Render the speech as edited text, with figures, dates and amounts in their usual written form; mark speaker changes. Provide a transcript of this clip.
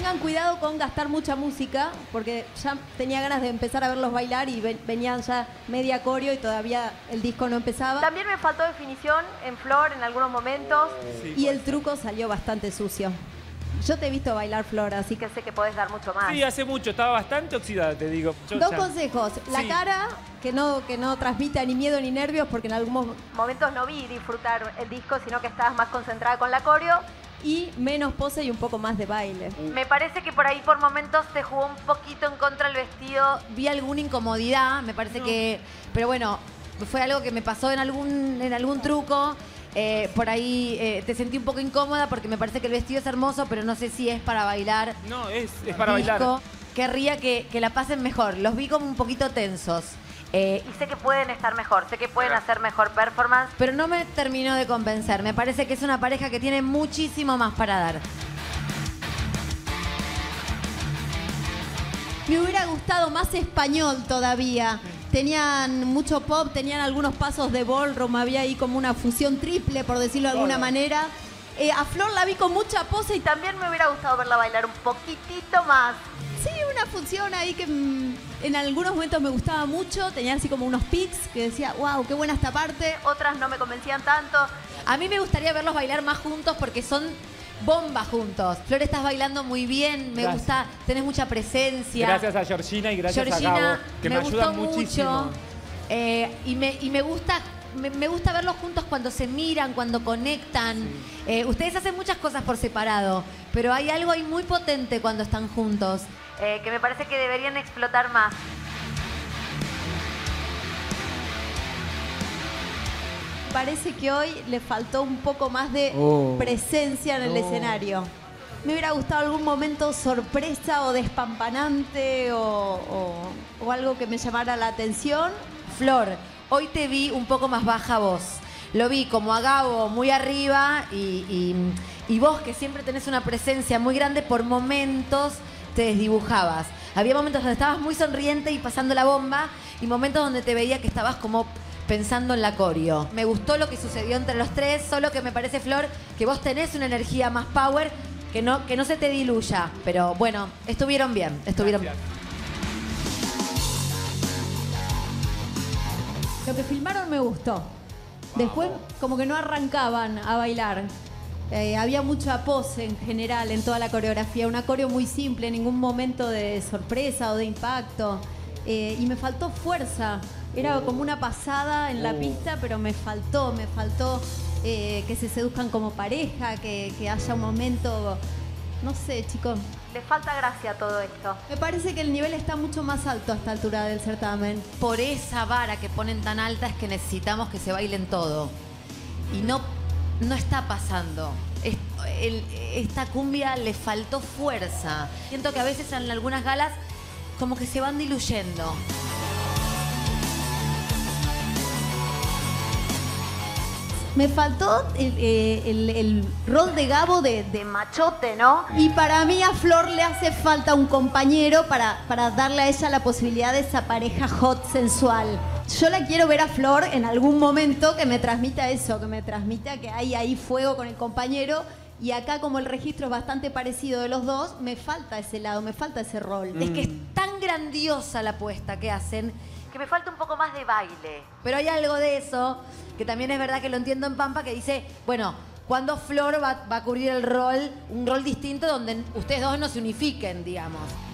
Speaker 1: tengan cuidado con gastar mucha música, porque ya tenía ganas de empezar a verlos bailar y venían ya media coreo y todavía el disco no empezaba.
Speaker 2: También me faltó definición en Flor en algunos momentos.
Speaker 3: Sí,
Speaker 1: Y el truco salió bastante sucio. Yo te he visto bailar, Flor, así que
Speaker 2: Que sé que podés dar mucho más.
Speaker 3: Sí, hace mucho, estaba bastante oxidada, te digo.
Speaker 1: dos consejos. La
Speaker 3: Sí.
Speaker 1: cara, que no transmita ni miedo ni nervios, porque en algún
Speaker 2: Momentos no vi disfrutar el disco, sino que estabas más concentrada con la coreo.
Speaker 1: y menos pose y un poco más de baile.
Speaker 2: Me parece que por ahí por momentos te jugó un poquito en contra el vestido.
Speaker 4: Vi alguna incomodidad, me parece que... Pero bueno, fue algo que me pasó en algún truco. Por ahí te sentí un poco incómoda porque me parece que el vestido es hermoso, pero no sé si es para bailar.
Speaker 3: No, es para
Speaker 4: disco.
Speaker 3: bailar.
Speaker 4: Querría que la pasen mejor. Los vi como un poquito tensos.
Speaker 2: Y sé que pueden estar mejor, sé que pueden hacer mejor performance.
Speaker 4: Pero no me terminó de convencer. Me parece que es una pareja que tiene muchísimo más para dar.
Speaker 1: Me hubiera gustado más español todavía. Tenían mucho pop, tenían algunos pasos de ballroom, había ahí como una fusión triple, por decirlo de alguna manera. A Flor la vi con mucha pose y
Speaker 2: También me hubiera gustado verla bailar un poquitito más.
Speaker 1: sí, una función ahí que en algunos momentos me gustaba mucho. Tenía así como unos pics que decía, wow, qué buena esta parte.
Speaker 2: Otras no me convencían tanto.
Speaker 4: A mí me gustaría verlos bailar más juntos porque son bombas juntos. Flor, estás bailando muy bien, me
Speaker 3: Gracias.
Speaker 4: gusta, tenés mucha presencia.
Speaker 3: Gracias a Georgina y gracias a
Speaker 4: Georgina,
Speaker 3: Gabo, que me
Speaker 4: gustó
Speaker 3: ayudan muchísimo.
Speaker 4: mucho. Y me gusta... Me gusta verlos juntos cuando se miran, cuando conectan. Ustedes hacen muchas cosas por separado, pero hay algo ahí muy potente cuando están juntos.
Speaker 2: Que me parece que deberían explotar más.
Speaker 1: Parece que hoy le faltó un poco más de presencia en el escenario. Me hubiera gustado algún momento sorpresa o despampanante o algo que me llamara la atención.
Speaker 4: Flor, hoy te vi un poco más baja vos. Lo vi como a Gabo muy arriba y vos que siempre tenés una presencia muy grande, por momentos te desdibujabas. Había momentos donde estabas muy sonriente y pasando la bomba y momentos donde te veía que estabas como pensando en la coreo. Me gustó lo que sucedió entre los tres, solo que me parece, Flor, que vos tenés una energía más power, que no se te diluya. Pero bueno, estuvieron bien, estuvieron bien.
Speaker 1: Lo que filmaron me gustó. Después como que no arrancaban a bailar. Había mucha pose en general en toda la coreografía. Una coreo muy simple, ningún momento de sorpresa o de impacto. Y me faltó fuerza. Era como una pasada en la pista, pero me faltó que se seduzcan como pareja, que haya un momento... No sé, chicos.
Speaker 2: Le falta gracia a todo esto.
Speaker 1: Me parece que el nivel está mucho más alto a esta altura del certamen.
Speaker 4: Por esa vara que ponen tan alta es que necesitamos que se bailen todo. Y no está pasando. Esta cumbia le faltó fuerza. Siento que a veces en algunas galas como que se van diluyendo.
Speaker 1: Me faltó el rol de Gabo de
Speaker 2: Machote, ¿no?
Speaker 1: y para mí a Flor le hace falta un compañero para darle a ella la posibilidad de esa pareja hot, sensual. Yo la quiero ver a Flor en algún momento que me transmita eso, que me transmita que hay ahí fuego con el compañero. Y acá, como el registro es bastante parecido de los dos, me falta ese lado, me falta ese rol.
Speaker 4: Es que es tan grandiosa la apuesta que hacen
Speaker 2: Que me falta un poco más de baile.
Speaker 4: pero hay algo de eso, que también es verdad que lo entiendo en Pampa, que dice, bueno, cuando Flor va a cubrir un rol distinto donde ustedes dos no se unifiquen, digamos.